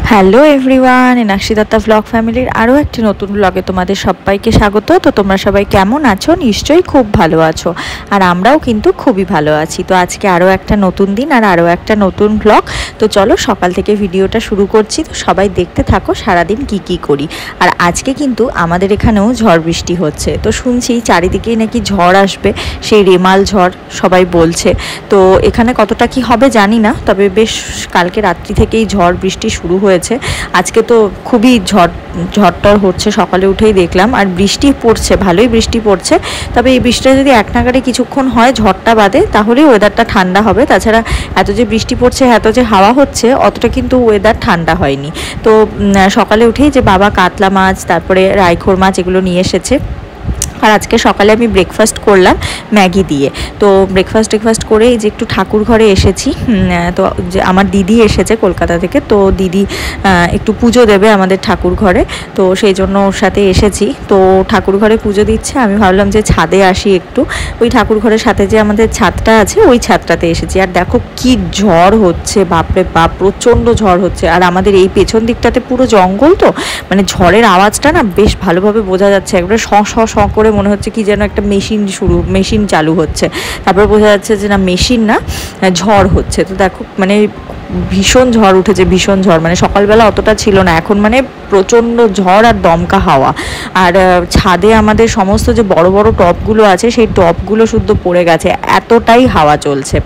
Hello everyone, Enakshi Dutta blog ফ্যামিলির আরও একটি নতুন ব্লগে তোমাদের সবাইকে স্বাগত। তো তোমরা সবাই কেমন আছো? নিশ্চয়ই খুব ভালো আছো, আর আমরাও কিন্তু খুবই ভালো আছি। তো আজকে আরও একটা নতুন দিন আর আরও একটা নতুন ব্লগ। তো চলো সকাল থেকে ভিডিওটা শুরু করছি। তো সবাই দেখতে থাকো সারাদিন কি করি। আর আজকে কিন্তু আমাদের এখানেও ঝড় বৃষ্টি হচ্ছে। তো শুনছি চারিদিকেই নাকি ঝড় আসবে, সেই রেমাল ঝড় সবাই বলছে। তো এখানে কতটা কি হবে জানি না, তবে বেশ কালকে রাত্রি থেকেই ঝড় বৃষ্টি শুরু হয়েছে। আজকে তো খুবই ঝড়টর হচ্ছে, সকালে উঠেই দেখলাম। আর বৃষ্টি পড়ছে, ভালোই বৃষ্টি পড়ছে। তবে এই বৃষ্টিটা যদি এক নাগাড়ে কিছুক্ষণ হয়, ঝড়টা বাদে, তাহলেই ওয়েদারটা ঠান্ডা হবে। তাছাড়া এত যে বৃষ্টি পড়ছে, এত যে হাওয়া হচ্ছে, অতটা কিন্তু ওয়েদার ঠান্ডা হয়নি। তো সকালে উঠেই যে বাবা কাতলা মাছ, তারপরে রাইখোর মাছ এগুলো নিয়ে এসেছে। আর আজকে সকালে আমি ব্রেকফাস্ট করলাম ম্যাগি দিয়ে। তো ব্রেকফাস্ট করে এই যে একটু ঠাকুর ঘরে এসেছি। তো যে আমার দিদি এসেছে কলকাতা থেকে, তো দিদি একটু পুজো দেবে আমাদের ঠাকুর ঘরে। তো সেই জন্য ওর সাথে এসেছি। তো ঠাকুর ঘরে পুজো দিচ্ছে, আমি ভাবলাম যে ছাদে আসি একটু। ওই ঠাকুর ঘরের সাথে যে আমাদের ছাদটা আছে, ওই ছাদটাতে এসেছি। আর দেখো কি ঝড় হচ্ছে, বাপরে বাপ, প্রচণ্ড ঝড় হচ্ছে। আর আমাদের এই পেছন দিকটাতে পুরো জঙ্গল, তো মানে ঝড়ের আওয়াজটা না বেশ ভালোভাবে বোঝা যাচ্ছে। একবারে শ শ শ করে মনে হচ্ছে কি যেন একটা মেশিন চালু হচ্ছে। তারপর বোঝা যাচ্ছে যে না, মেশিন না, ঝড় হচ্ছে। তো দেখো মানে ভীষণ ঝড় উঠেছে, ভীষণ ঝড়। মানে সকালবেলা অতটা ছিল না, এখন মানে প্রচণ্ড ঝড় আর দমকা হাওয়া। আর ছাদে আমাদের সমস্ত যে বড় বড় টবগুলো আছে, সেই টবগুলো শুদ্ধ পড়ে গেছে, এতটাই হাওয়া চলছে।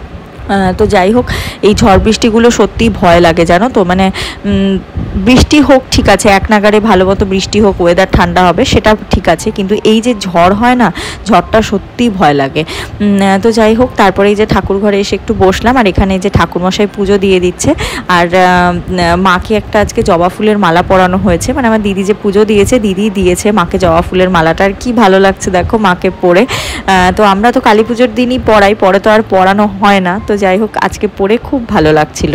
তো যাই হোক, এই ঝড় বৃষ্টিগুলো সত্যিই ভয় লাগে, জানো তো। মানে বৃষ্টি হোক ঠিক আছে, এক নাগাড়ে ভালো মতো বৃষ্টি হোক, ওয়েদার ঠান্ডা হবে, সেটা ঠিক আছে। কিন্তু এই যে ঝড় হয় না, ঝড়টা সত্যিই ভয় লাগে। তো যাই হোক, তারপরে এই যে ঠাকুর ঘরে এসে একটু বসলাম। আর এখানে যে ঠাকুরমশাই পুজো দিয়ে দিচ্ছে। আর মাকে একটা আজকে জবা ফুলের মালা পরানো হয়েছে। মানে আমার দিদি যে পুজো দিয়েছে, দিদি দিয়েছে মাকে জবা ফুলের মালাটা। আর কি ভালো লাগছে দেখো মাকে পরে। তো আমরা তো কালী পুজোর দিনই পরাই, পরে তো আর পরানো হয় না। তো যাই হোক, আজকে পরে খুব ভালো লাগছিল।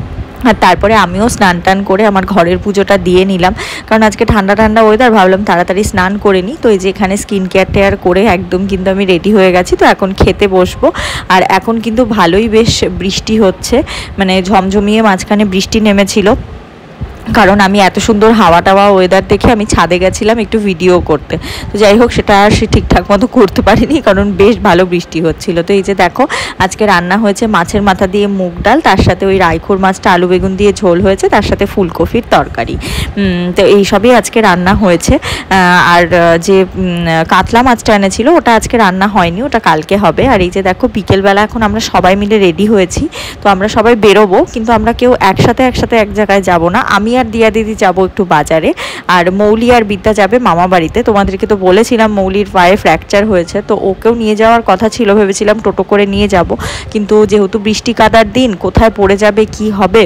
আর তারপরে আমিও স্নান টান করে আমার ঘরের পুজোটা দিয়ে নিলাম, কারণ আজকে ঠান্ডা ঠান্ডা ওয়েদার, ভাবলাম তাড়াতাড়ি স্নান করে নিই। তো এই যে এখানে স্কিন কেয়ার করে একদম কিন্তু আমি রেডি হয়ে গেছি। তো এখন খেতে বসবো। আর এখন কিন্তু ভালোই বেশ বৃষ্টি হচ্ছে, মানে ঝমঝমিয়ে মাঝখানে বৃষ্টি নেমেছিল। কারণ আমি এত সুন্দর হাওয়া টাওয়া ওয়েদার দেখে আমি ছাদে গেছিলাম একটু ভিডিও করতে। তো যাই হোক, সেটা আর সে ঠিকঠাক মতো করতে পারিনি, কারণ বেশ ভালো বৃষ্টি হচ্ছিল। তো এই যে দেখো, আজকে রান্না হয়েছে মাছের মাথা দিয়ে মুগ ডাল, তার সাথে ওই রাইখোর মাছটা আলু বেগুন দিয়ে ঝোল হয়েছে, তার সাথে ফুলকপির তরকারি। তো এইসবই আজকে রান্না হয়েছে। আর যে কাতলা মাছটা এনেছিল, ওটা আজকে রান্না হয়নি, ওটা কালকে হবে। আর এই যে দেখো, বিকেলবেলা এখন আমরা সবাই মিলে রেডি হয়েছি। তো আমরা সবাই বেরোবো, কিন্তু আমরা কেউ একসাথে এক জায়গায় যাব না। আমি আর দিয়া দিদি যাব একটু বাজারে, আর মৌলি আর বিদ্যা যাবে মামা বাড়িতে। তোমাদেরকে তো বলেছিলাম মৌলির পায়ে ফ্র্যাকচার হয়েছে, তো ওকেও নিয়ে যাওয়ার কথা ছিল, ভেবেছিলাম টোটো করে নিয়ে যাব। কিন্তু যেহেতু বৃষ্টি কাদার দিন, কোথায় পড়ে যাবে কি হবে,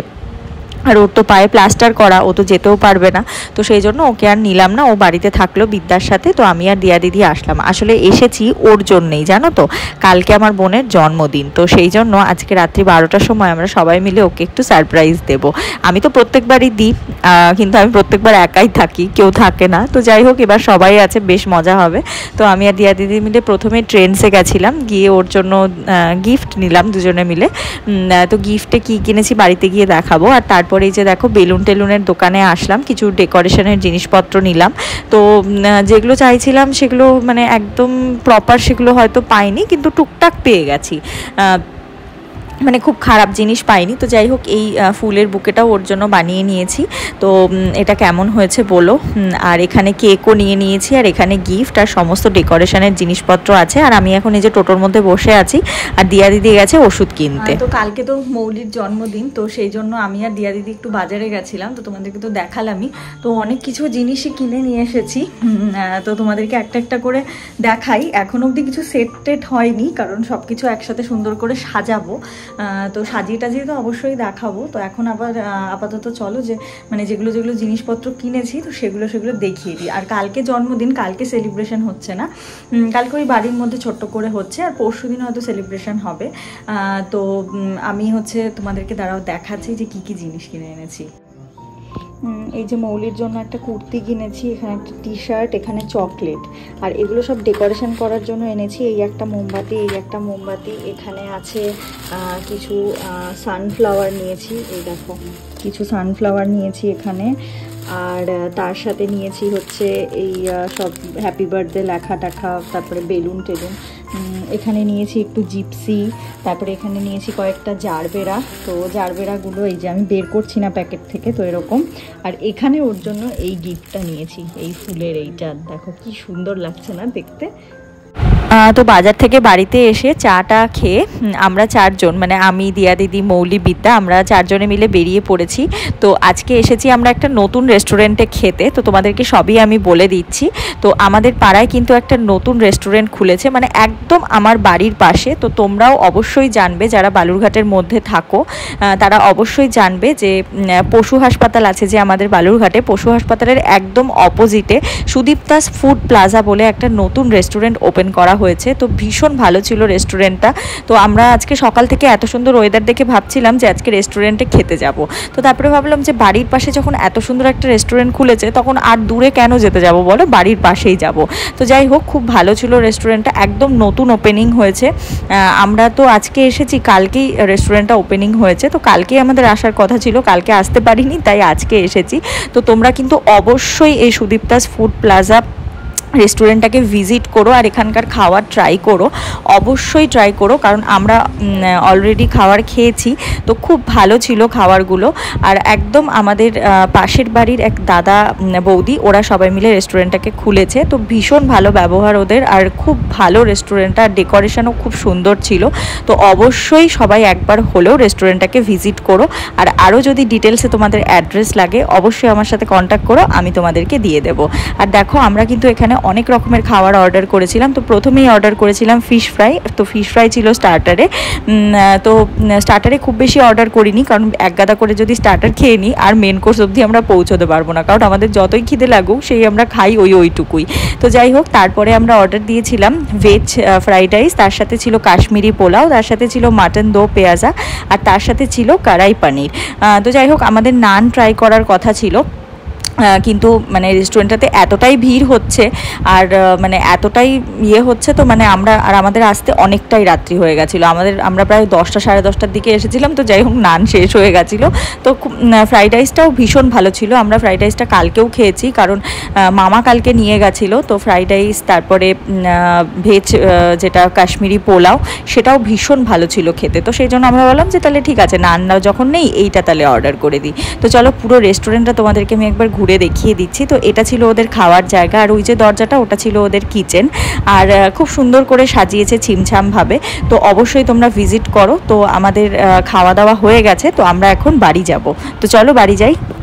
আর ওর তো পায়ে প্লাস্টার করা, ও তো যেতেও পারবে না। তো সেই জন্য ওকে আর নিলাম না, ও বাড়িতে থাকলো বিদ্যার সাথে। তো আমি আর দিয়া দিদি আসলাম। আসলে এসেছি ওর জন্যেই, জানো তো, কালকে আমার বোনের জন্মদিন। তো সেই জন্য আজকে রাত্রি 12টার সময় আমরা সবাই মিলে ওকে একটু সারপ্রাইজ দেব। আমি তো প্রত্যেকবারই দিই, কিন্তু আমি প্রত্যেকবার একাই থাকি, কেউ থাকে না। তো যাই হোক, এবার সবাই আছে, বেশ মজা হবে। তো আমি আর দিয়া দিদি মিলে প্রথমে ট্রেন্ডসে গেছিলাম, গিয়ে ওর জন্য গিফট নিলাম দুজনে মিলে। তো গিফটে কি কিনেছি বাড়িতে গিয়ে দেখাবো। আর তারপরে এই যে দেখো, বেলুন টেলুনের দোকানে আসলাম, কিছু ডেকোরেশনের জিনিসপত্র নিলাম। তো যেগুলো চাইছিলাম সেগুলো মানে একদম প্রপার সেগুলো হয়তো পাইনি, কিন্তু টুকটাক পেয়ে গেছি। মানে খুব খারাপ জিনিস পাইনি। তো যাই হোক, এই ফুলের বুকেটাও ওর জন্য বানিয়ে নিয়েছি। তো এটা কেমন হয়েছে বলো। আর এখানে কেকও নিয়ে নিয়েছি, আর এখানে গিফট আর সমস্ত ডেকোরেশনের জিনিসপত্র আছে। আর আমি এখন এই যে টোটোর মধ্যে বসে আছি, আর দিয়া দিদি গেছে ওষুধ কিনতে। তো কালকে তো মৌলির জন্মদিন, তো সেই জন্য আমি আর দিয়া দিদি একটু বাজারে গেছিলাম। তো তোমাদেরকে তো দেখালামই, তো অনেক কিছু জিনিসই কিনে নিয়ে এসেছি। তো তোমাদেরকে একটা একটা করে দেখাই। এখন অবধি কিছু সেট টেট হয়নি, কারণ সব কিছু একসাথে সুন্দর করে সাজাবো। তো সাজিয়ে টাজিয়ে তো অবশ্যই দেখাবো। তো এখন আবার আপাতত চলো যে মানে যেগুলো জিনিসপত্র কিনেছি, তো সেগুলো দেখিয়ে দিই। আর কালকে জন্মদিন, কালকে সেলিব্রেশন হচ্ছে না, কালকে ওই বাড়ির মধ্যে ছোট্ট করে হচ্ছে। আর পরশুদিন হয়তো সেলিব্রেশন হবে। তো আমি হচ্ছে তোমাদেরকে দাঁড়াও দেখাচ্ছি যে কি জিনিস কিনে এনেছি। এই যে মৌলির জন্য একটা কুর্তি কিনেছি, এখানে একটা টি শার্ট, এখানে চকলেট, আর এগুলো সব ডেকোরেশন করার জন্য এনেছি। এই একটা মোমবাতি, এই একটা মোমবাতি, এখানে আছে কিছু সানফ্লাওয়ার নিয়েছি, এই দেখো কিছু সানফ্লাওয়ার নিয়েছি এখানে। আর তার সাথে নিয়েছি হচ্ছে এই সব হ্যাপি বার্থডে লেখা টাখা, তারপরে বেলুন টেলুন। এখানে নিয়েছি একটু জিপসি, তারপরে এখানে নিয়েছি কয়েকটা জারবেরা। তো জারবেরাগুলো এই যে আমি বের করছি না প্যাকেট থেকে, তো এরকম। আর এখানে ওর জন্য এই গিফটটা নিয়েছি, এই ফুলের এইটা, দেখো কি সুন্দর লাগছে না দেখতে। তো বাজার থেকে বাড়িতে এসে চাটা খেয়ে আমরা চারজন, মানে আমি, দিয়া দিদি, মৌলি, বিদ্যা, আমরা চারজনে মিলে বেরিয়ে পড়েছি। তো আজকে এসেছি আমরা একটা নতুন রেস্টুরেন্টে খেতে, তো তোমাদেরকে সবই আমি বলে দিচ্ছি। তো আমাদের পাড়ায় কিন্তু একটা নতুন রেস্টুরেন্ট খুলেছে, মানে একদম আমার বাড়ির পাশে। তো তোমরাও অবশ্যই জানবে, যারা বালুরঘাটের মধ্যে থাকো তারা অবশ্যই জানবে যে পশু হাসপাতাল আছে যে আমাদের বালুরঘাটে, পশু হাসপাতালের একদম অপোজিটে সুদীপ্তাস ফুড প্লাজা বলে একটা নতুন রেস্টুরেন্ট ওপেন করা হয়েছে। তো ভীষণ ভালো ছিল রেস্টুরেন্টটা। তো আমরা আজকে সকাল থেকে এত সুন্দর ওয়েদার দেখে ভাবছিলাম যে আজকে রেস্টুরেন্টে খেতে যাব। তো তারপরে ভাবলাম যে বাড়ির পাশে যখন এত সুন্দর একটা রেস্টুরেন্ট খুলেছে, তখন আর দূরে কেন যেতে যাব বলো, বাড়ির পাশেই যাব। তো যাই হোক, খুব ভালো ছিল রেস্টুরেন্টটা, একদম নতুন ওপেনিং হয়েছে। আমরা তো আজকে এসেছি, কালকেই রেস্টুরেন্টটা ওপেনিং হয়েছে। তো কালকেই আমাদের আসার কথা ছিল, কালকে আসতে পারিনি, তাই আজকে এসেছি। তো তোমরা কিন্তু অবশ্যই এই সুদীপ্তাস ফুড প্লাজা রেস্টুরেন্টটাকে ভিজিট করো, আর এখানকার খাবার ট্রাই করো, অবশ্যই ট্রাই করো, কারণ আমরা অলরেডি খাবার খেয়েছি, তো খুব ভালো ছিল খাবারগুলো। আর একদম আমাদের পাশের বাড়ির এক দাদা বৌদি, ওরা সবাই মিলে রেস্টুরেন্টটাকে খুলেছে। তো ভীষণ ভালো ব্যবহার ওদের, আর খুব ভালো রেস্টুরেন্টটা, ডেকোরেশনও খুব সুন্দর ছিল। তো অবশ্যই সবাই একবার হলেও রেস্টুরেন্টটাকে ভিজিট করো। আর আরও যদি ডিটেলসে তোমাদের অ্যাড্রেস লাগে, অবশ্যই আমার সাথে কন্ট্যাক্ট করো, আমি তোমাদেরকে দিয়ে দেবো। আর দেখো, আমরা কিন্তু এখানে অনেক রকমের খাবার অর্ডার করেছিলাম। তো প্রথমেই অর্ডার করেছিলাম ফিশ ফ্রাই। তো ফিশ ফ্রাই ছিল স্টার্টারে। তো স্টার্টারে খুব বেশি অর্ডার করিনি, কারণ এক গাদা করে যদি স্টার্টার খেয়ে নিই, আর মেন কোর্স অবধি আমরা পৌঁছতে পারবো না, কারণ আমাদের যতই খিদে লাগুক সেই আমরা খাই ওইটুকুই। তো যাই হোক, তারপরে আমরা অর্ডার দিয়েছিলাম ভেজ ফ্রাইড রাইস, তার সাথে ছিল কাশ্মীরি পোলাও, তার সাথে ছিল মাটন দো পেঁয়াজা, আর তার সাথে ছিল কড়াই পানির। তো যাই হোক, আমাদের নান ট্রাই করার কথা ছিল, কিন্তু মানে রেস্টুরেন্টটাতে এতটাই ভিড় হচ্ছে, আর মানে এতটাই হচ্ছে, তো মানে আমাদের আসতে অনেকটাই রাত্রি হয়ে গেছিলো। আমরা প্রায় 10টা সাড়ে 10টার দিকে এসেছিলাম। তো যাই হোক, নান শেষ হয়ে গেছিলো। তো ফ্রাইড রাইসটাও ভীষণ ভালো ছিল। আমরা ফ্রাইড রাইসটা কালকেও খেয়েছি, কারণ মামা কালকে নিয়ে গেছিলো। তো ফ্রাইড রাইস, তারপরে ভেজ যেটা কাশ্মীরি পোলাও, সেটাও ভীষণ ভালো ছিল খেতে। তো সেই জন্য আমরা বললাম যে তাহলে ঠিক আছে, নানটা যখন নেই, এইটা তাহলে অর্ডার করে দিই। তো চলো, পুরো রেস্টুরেন্টটা তোমাদেরকে আমি একবার ঘুরে দেখিয়ে দিচ্ছি। তো এটা ছিল ওদের খাওয়ার জায়গা, আর ওই যে দরজাটা, ওটা ছিল ওদের কিচেন। আর খুব সুন্দর করে সাজিয়েছে ছিমছাম ভাবে। তো অবশ্যই তোমরা ভিজিট করো। তো আমাদের খাওয়া দাওয়া হয়ে গেছে, তো আমরা এখন বাড়ি যাব। তো চলো বাড়ি যাই।